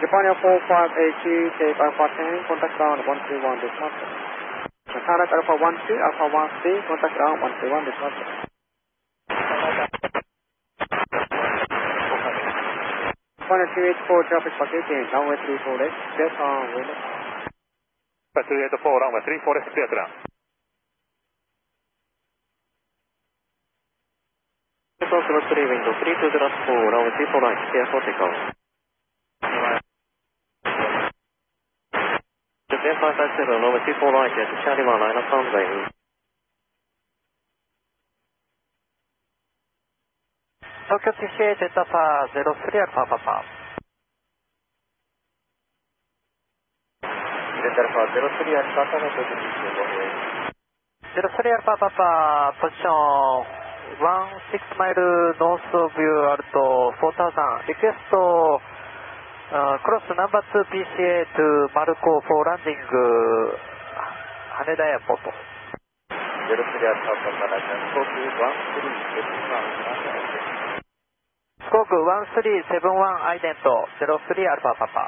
Japan 4582, tape Alpha 10, contact ground 131, dispatcher. Target Alpha 12, Alpha 13, contact ground 131, dispatcher. Japan 284, traffic packaging, runway 34 left, clear on window. 284, runway 34 left, clear to land. Cross 03 window 32 last 4, runway 34 right, clear for takeoff. Japan 557, runway 34 right, at Charlie 1, line up runway. Tokyo TCA Delta Alpha 03 Alpha Papa. Delta Alpha 03 Alpha Papa, Tokyo TCA 03 Alpha Papa, position 16 mile north of you, Alto 4000. Request cross number 2 PCA to Marco for landing Haneda Airport. 03 Alpha Papa, Scope 1371. Scope 1371 ident 03 Alpha Papa.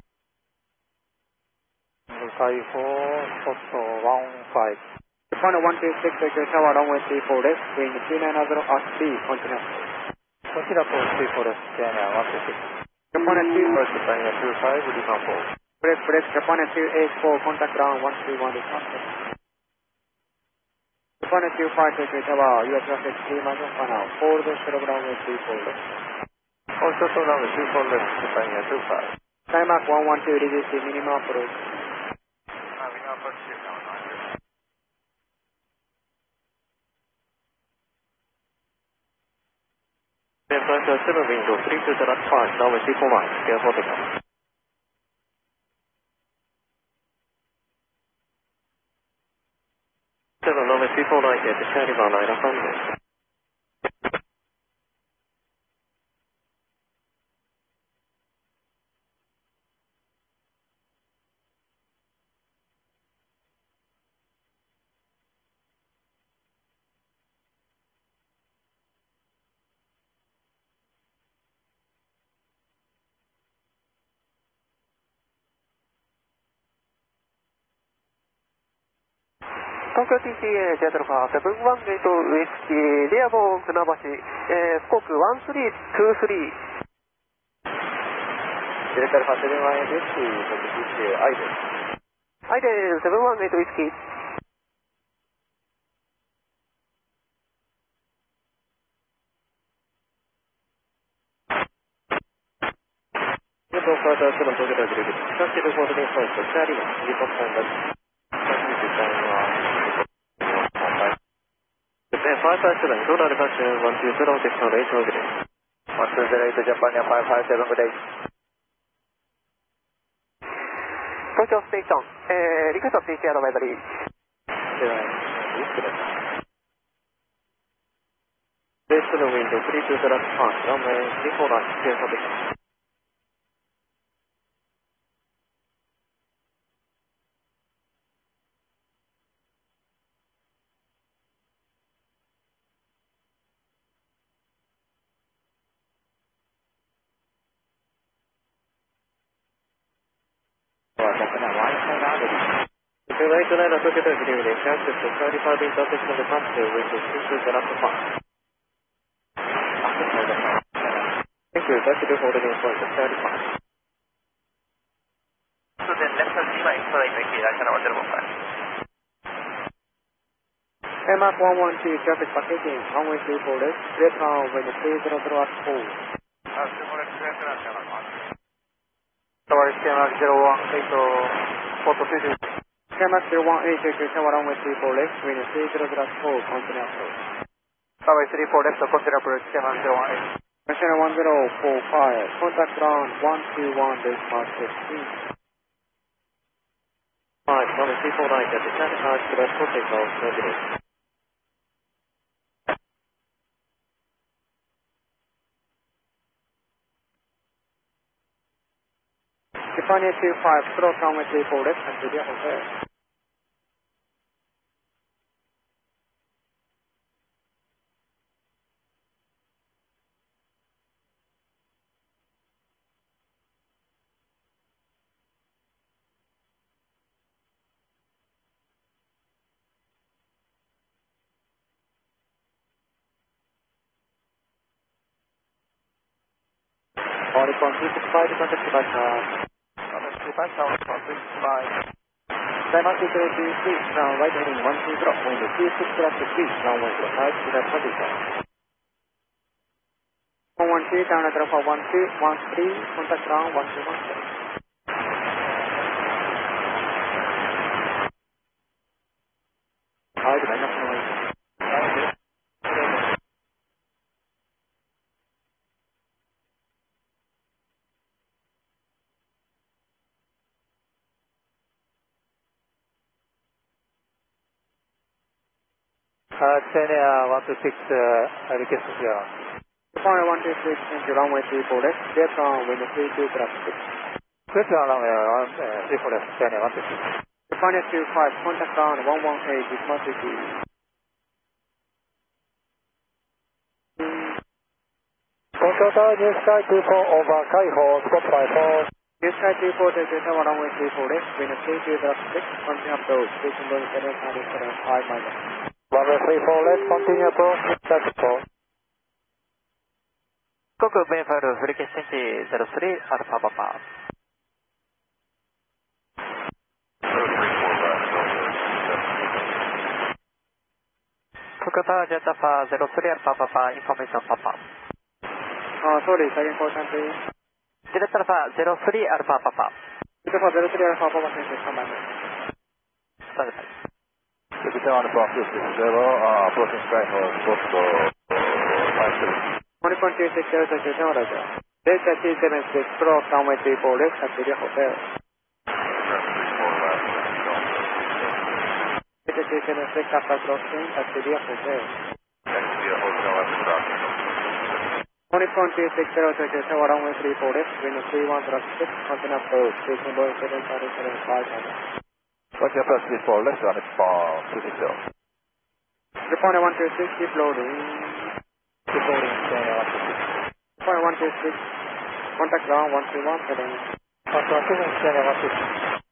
54, 15. Japan 126, Tokyo Tower, runway 34 left, wind 290 at speed, continue. Consider for 34 left, China 126. Japan 2, First Japan 25, Japan 4. press, Japan 284, contact ground 131, dispatcher. Japan 25, Tokyo Tower, US traffic 3 miles per hour, forward short of runway 34 left. Also to runway 34 left, Japan 25. Timac 112, DVC, minimum approach. Minimum approach, Japan 7 window 32 last 5, runway 34 right, clear for takeoff. Runway 34 right, at Charlie 1, line up runway. Tokyo TCA Delta Alpha 71 Gate Whiskey, Rearbow 船橋、Scope 1323。 Delta Alpha 71 Whiskey, Tokyo TCA, idle. Idle 71 Gate Whiskey. Japan 557, Tokyo Tower, Taxi to 45, Charlie 1, report time that. Japan 557, total departure 120, route external 8 good day. 120, Japan 557, good day. Tokyo Station, request of PCR advisory. Base to the window 32 last 5, runway 34 right, clear for takeoff. Right to line of Tokyo Tower, good evening. Access to 35 intersection departure, window 32 last 5. Thank you, taxi to holding in front of 35. So then left side 3 miles right, China 105. Timac 112, traffic packaging, runway 34 left, clear on wind 300 at 4. Tower Timac 018, photo 2. Timac 018, Tokyo Tower, runway 34 left, wind 300 at 4, continue approach. Tower 34 left, consider approach Timac 018. National 1045, contact ground 121, dispatcher 3. 5, runway 34 right, at Charlie 5, clear for takeoff, good day. Japan 25, cross runway 34 left, and Julia Hotel. 1.365 to contact departure. Departure 1.365. Diamond 203, round right heading 120, wind 36 traffic 3, runway 05, to that position. 113, down at alpha 13, contact ground 1217. Hard enough noise. China 126, request 0. Japan 126 into runway 34 left, clear from wind 32 traffic. Clear from runway 34 left, China 126. Japan 25, contact ground 118, Bismarck City. Tokyo Tower, New Sky 24 over Kaiho, Scott 54. New Sky 24 to Tower runway 34 left, wind 32 traffic, continue approach, station going 775 minus. Runway 34 left, continue approach, traffic 4. 四国ベンファルフリケスチェンジ03アルファパパ福田ジェットファー03アルファパパインフォメーションパパ sorry, second caution please. ジェットアルファ03アルファパパ Alpha 03 Alpha Papa Sensor, come back. スタンドバイ Japan Alpha 50, approaching Kaiho, Scott 53. 1.26 Delta Japan Roger. Delta T76 cross runway 34 left, Taxilia Hotel. Delta T76 after crossing, Taxilia Hotel. 1.26 Delta Japan runway 34 left, wind 31 traffic, continue approach, station going 775. Roger, plus 34 left, and it's 260. Japan 126, keep loading. Keep loading, China 126. Japan 126, contact ground 131, heading. 127, China 126.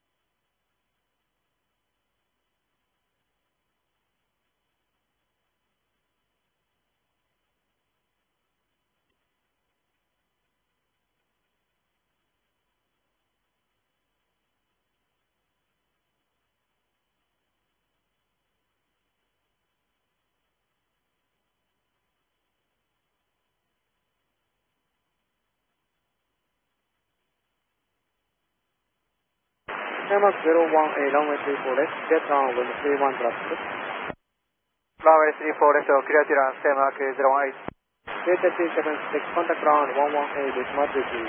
Denmark 018, runway 34 left, get down wind 31 traffic. Runway 34 left, clear to run, Denmark 018. Delta T76, contact ground 118, Bismarck City.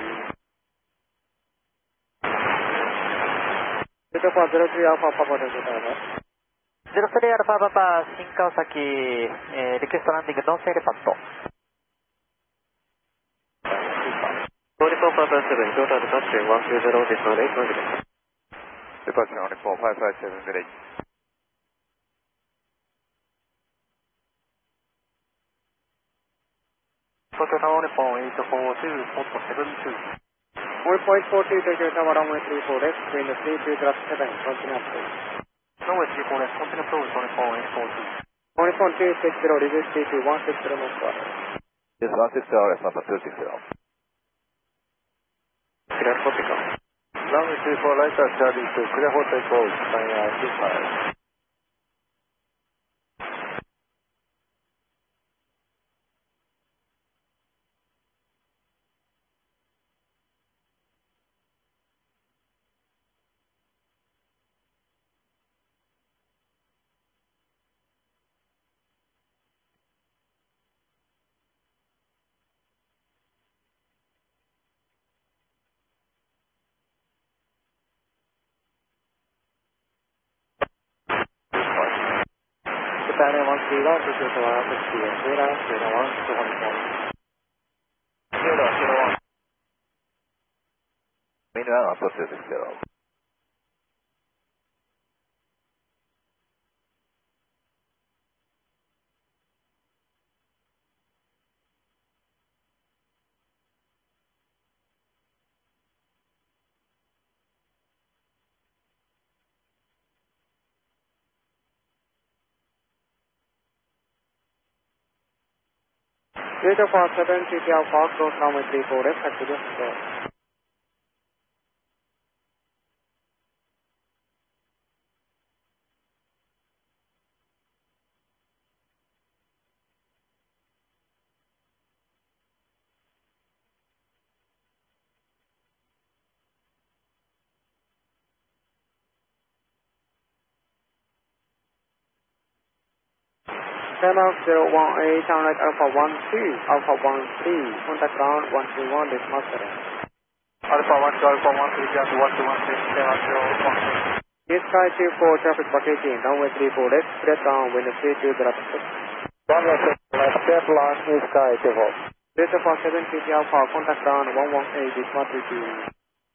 Delta 03 Alpha Papa Delta Tower. 03アルファパパ新川崎、リクエストランディングノンセーレパッド 44 Papa 7, total departure 120 decimal 8 negative. Departure only 4557 village. Total only for 842.72 1.42 to Tower runway 34 left, wind 32 traffic 7, continue approach. Runway 34 left, continue approach only for 842 1.260, reduce TP 160 knots per hour. Yes, 160 hours, number 260. Clear for pickup. Runway 34 right at Charlie to clear for takeoff, China 25. Japan 131 to Tower 60, Sierra 01 to Hong Kong. 01. Meanwhile, approach 260. Delta for 7 CT Alpha, close runway 34 left, taxi to square. Channel 018, downlight Alpha 12, Alpha 13, contact ground 131, decimal 7. Alpha 1 to Alpha 13, just 121, channel 018. East Sky 24, traffic packaging, runway 34 left, straight down, wind 32, direct 6. Runway 6, left, step line, East Sky 24. Delta for 7 CT Alpha, contact ground 118, decimal 32.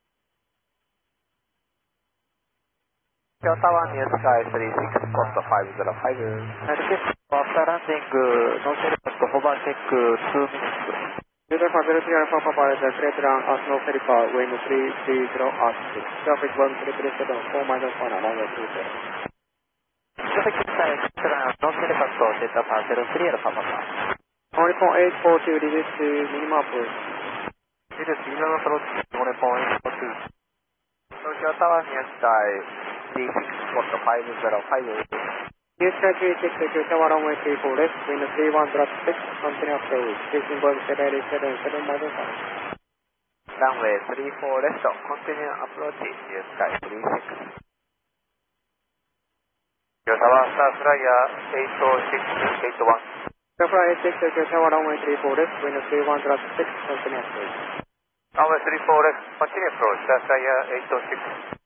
Tower near Sky 36, cost 505. And after landing, no helipad, hover check 2 minutes. Delta for 03 Alpha Papa, straight down, no helipad, wind 330, R6. Traffic 1337, 4 minus 1, runway 20. Traffic inside, no helipad, Delta for 03 Alpha Papa. Only point 842, reduce to minimum approach. It is minimum approach, 1.42. Tokyo Tower near Sky 36, cost 505. East Sky 36, Tokyo Tower runway 34 left, wind 31, direct 6, continue approach. Facing bird 787, minus 1. Runway 34 left, continue approach near Sky 36. Tokyo Tower, Star Flyer 80681. Alpha 86, Tokyo Tower runway 34 left, wind 31, direct 6, continue approach. Runway 34 left, continue approach, Star Flyer 806.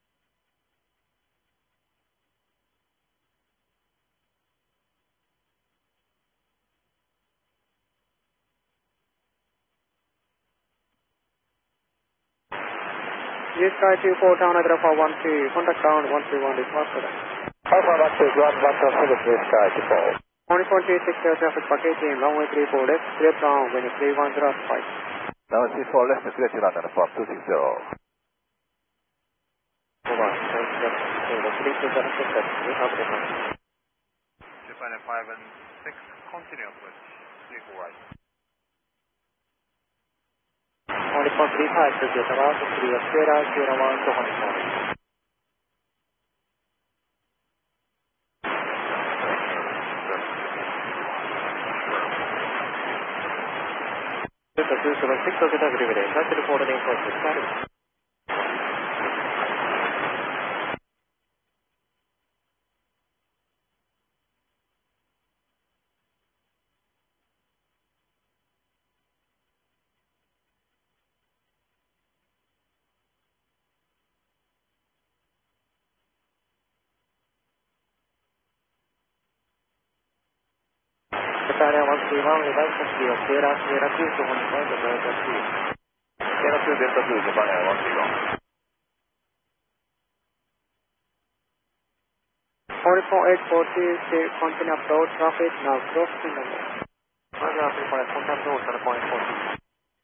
East Sky 24, downlight Alpha 12, contact ground 131, decimal 7. Alpha 12, ground 127, East Sky 24. Only point 86, traffic packaging, runway 34 left, straight down, wind 31, direct 5. Runway 34 left, straight to London, for 260. Over, the 3 to 7, we have the time. Japan 5 and 6, continue approach, 34 right. Only point 35, Tokyo Tower, 3 Sierra, Sierra 1 to Honeycomb. Delta 276, Tokyo Tower, delivery, cancel for the name for the status. Italia 131, revive from Sierra, Sierra 2 to Honeycomb, Delta 2. Sierra 2, Delta 2, Japan 131. Only point 840, continue approach, traffic, now close to number. Runway 35, contact road, channel point 40.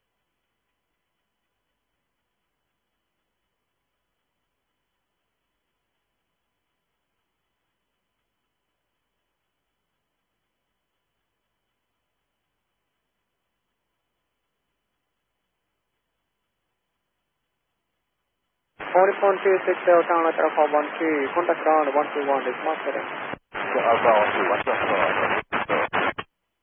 Only point 260, downlight Alpha 12, contact ground 131, decimal 7. Alpha 121, just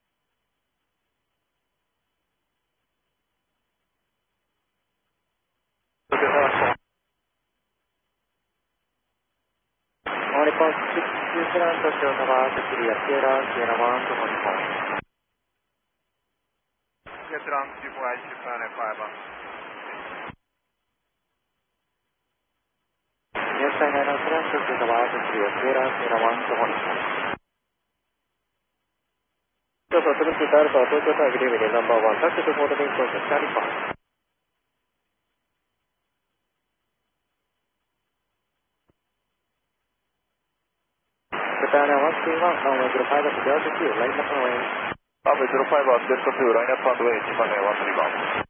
Only point 627, Tokyo Tower, 3 Sierra, Sierra 1 to Honeycomb. Vietnam 24 right, Japan 5 and Yes, I know, Tokyo Tower, 3 Sierra, Sierra 1 to Honeycomb. So, Tokyo Tower, Tokyo Tower, delivery, number 1, taxi to Port of Process, California. Italia 131, runway 05 at Delta 2, line up and range. Runway 05 at Delta 2, line up and range, Japan 131.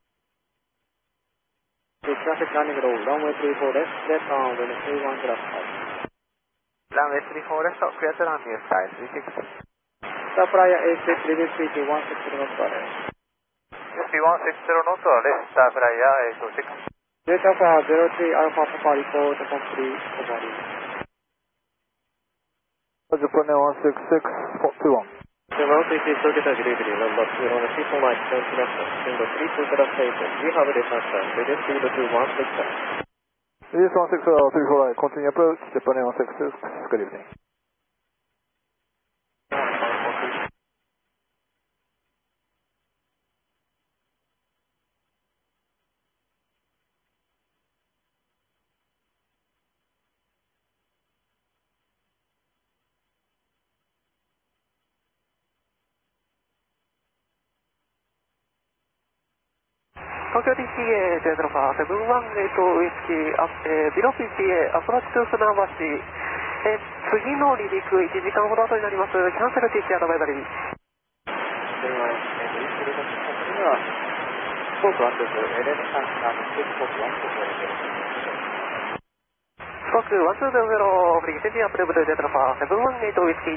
To traffic landing road, runway 34 left, straight down, wind 31, direct 5. Runway 34 left, clear to land near Sky 36. Star Flyer 86, release speed 160 knots per hour. SP160 knots or less, Star Flyer 806. Delta for 03 Alpha Papa report complete overview. Japan 166, 41. Velocity Tokyo delivery number 2 on the people like construction, single 3 to the station. We have a departure, release speed to 160. Release 160, 348, continue approach, Japan 166, good evening. Tokyo DCA 00718 ウイスキー、ビロピ PA アプローチトゥー船橋、次の離陸1時間ほど後になります。キャンセル TC アドバイザリー。 では、するときには、スコープ1とエレメンター、スコープ1とスコープ1200、フリーセンジアプレブル00718ウイスキー。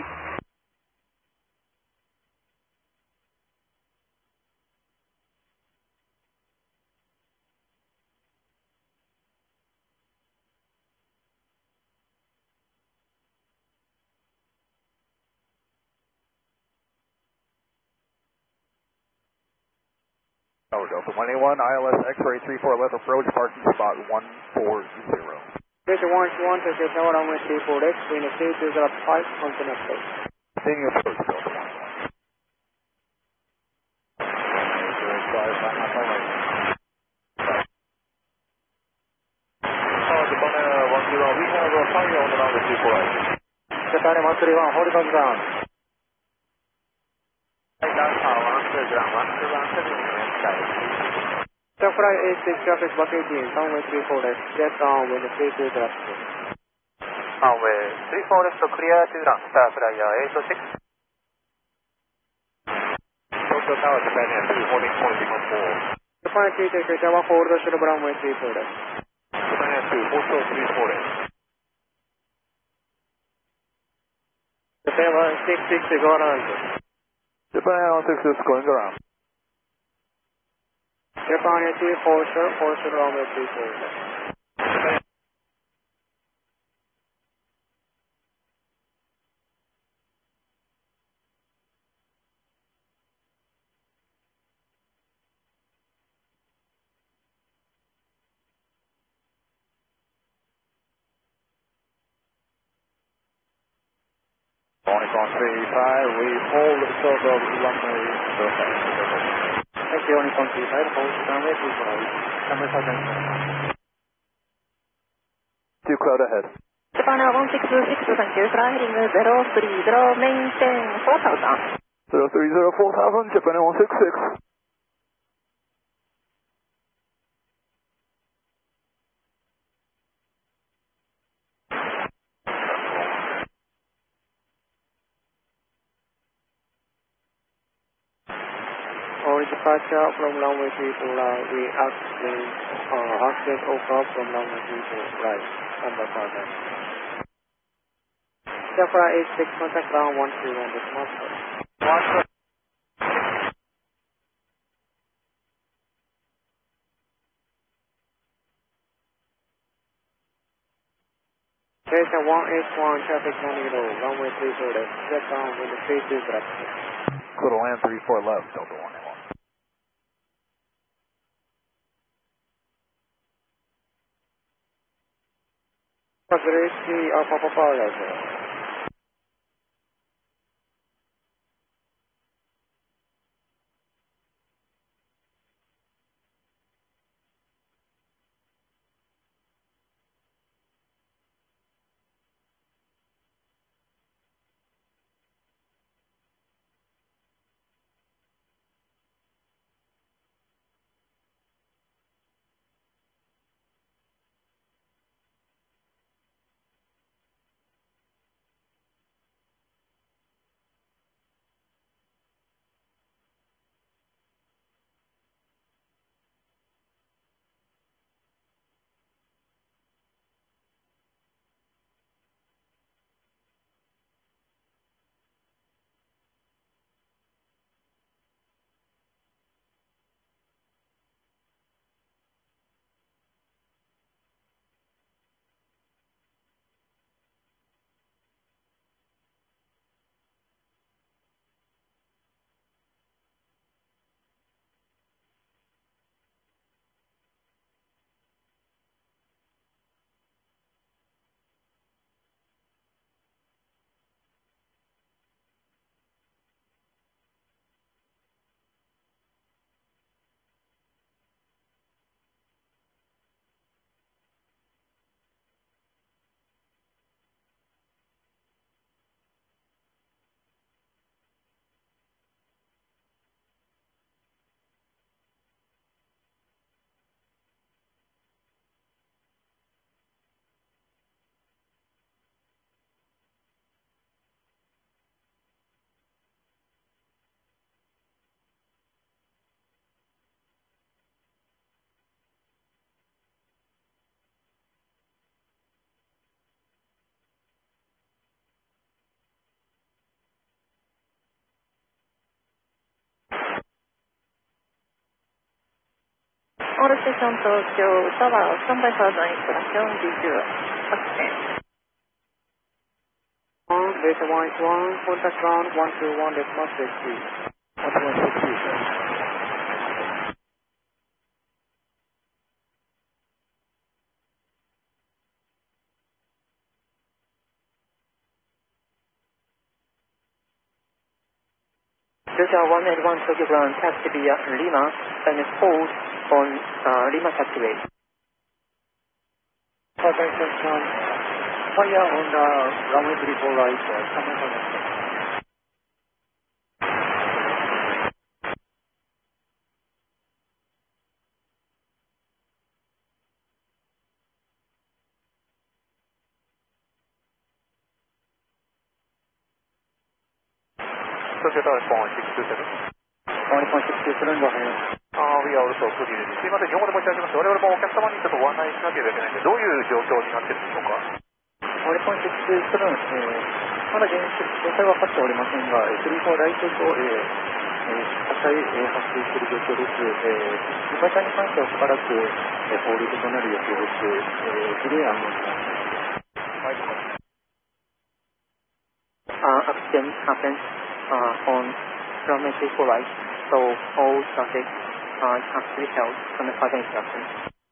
Delta 181, ILS X-ray 34 left approach, parking spot 140. Delta 121, Tokyo Tower runway 34 left, wind 3205, continue approach. Continuing approach, Delta 181. Japan 131, we have a fire on the runway 34 right. Japan 131, hold on ground. Star Flyer 86, traffic back 18, runway 34 left, jet down, wind 32 left. Runway 34 left, clear to run, Star Flyer 806. Tokyo Tower, Japan 2, holding point beacon 4. Japan 2, Tokyo Tower, hold the shuttle runway 34 left. Japan 2, also 34 left. Japan 166, go around. Japan 166, going around. Japan 2, hold shuttle runway 34 left. Morning on 35, we hold the short of runway 35. Thank you, Onicon 35, hold runway 35. Number 7. Two cloud ahead. Japan 166, thank you, fly heading 030, maintain 4000. 030, 4000, Japan 166. Our departure from runway 34 right, we access aircraft from runway 34 right, number 7. Star Flyer 86, contact ground 131, dismount. Delta 181, traffic 10, runway 34 left, jet down, wind 32 left. Little land 34 left, Delta 181. Possibility Alpha Papa level. オールステーション東京タワースタンバイファーザーインストラクション D2 作戦。 Beta 181, contact ground 121, decimal 60. 12160. Delta 181 Tokyo ground taxi via Lima and hold on Lima taxiway. Attention, fire on the runway 34 right, coming from the Tokyo Tower 1.627. 1.627 go ahead. We are also clear. すいません、日本語で申し上げます。我々もお客様にちょっとご案内しなければいけないので、どういう状況になっているんでしょうか。 1.627、まだ現在は分かっておりませんが、34ライトと、火災、発生している状況です。火災に関してはしばらく、ホールドとなる予定です。グレーアンドになります。 Accident happened on runway 34 right, so all traffic has to be held on the further instructions.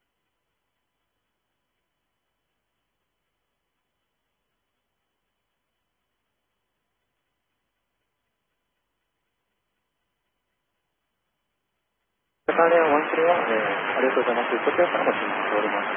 Battalion 131、ありがとうございます。こちらからも進行しております。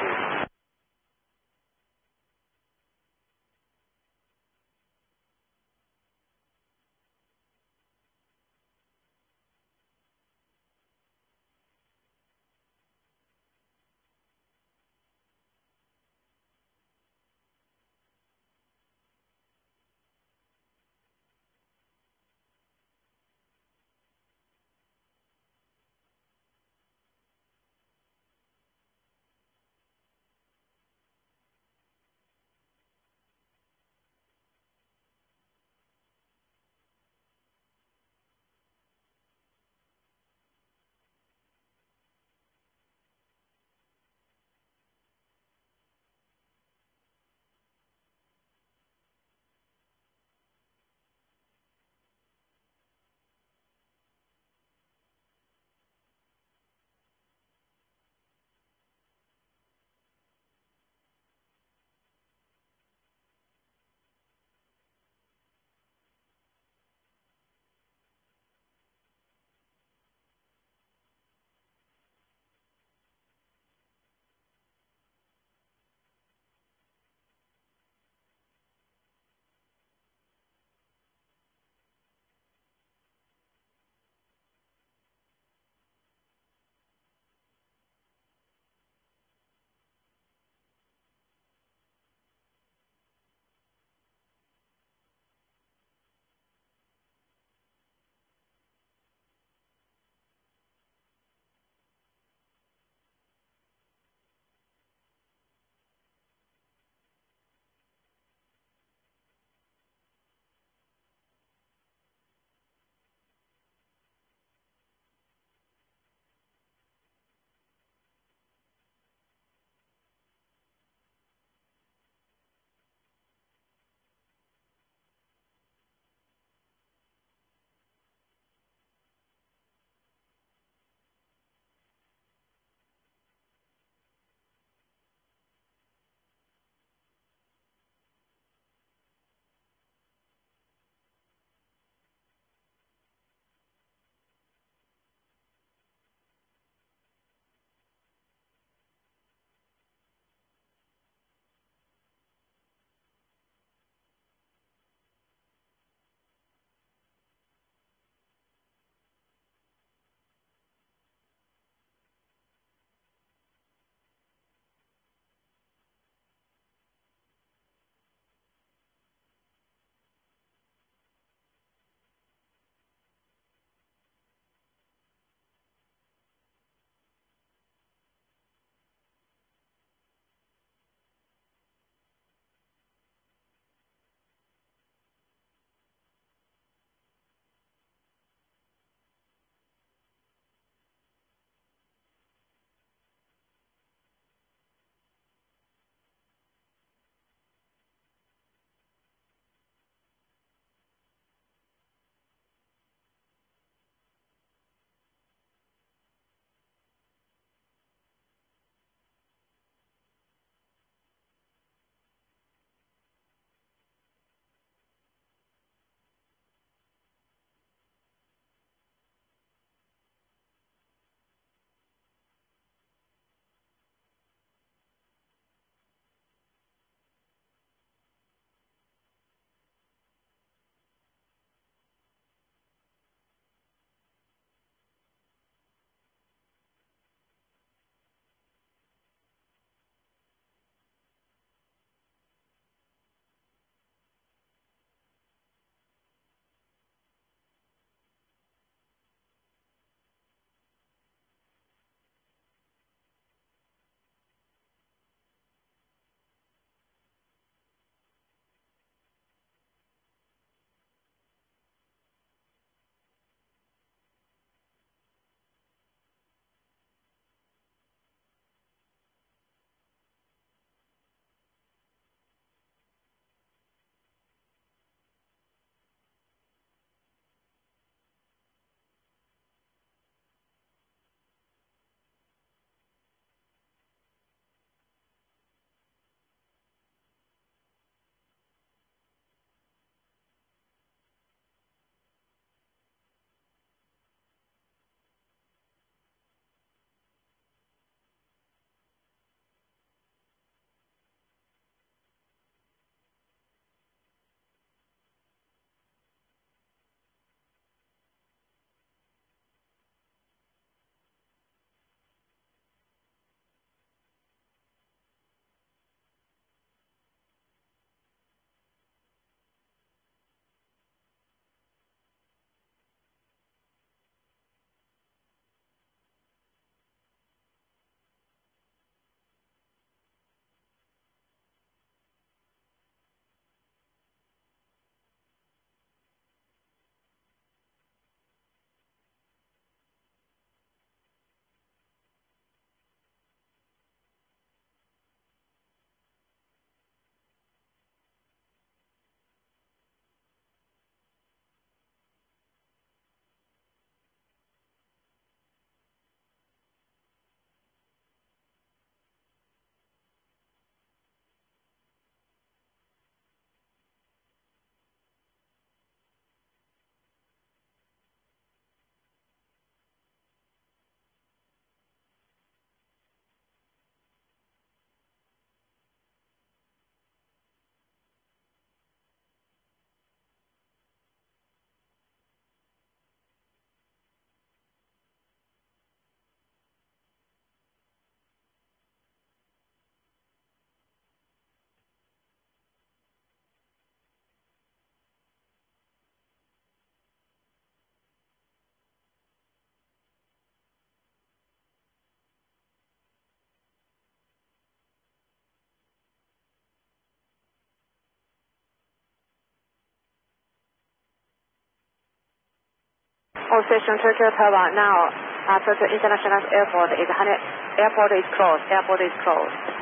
All station Tokyo Tower now. Tokyo International Airport is airport is closed. Airport is closed.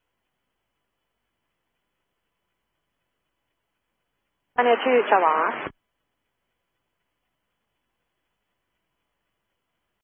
Pioneer 2 Tower.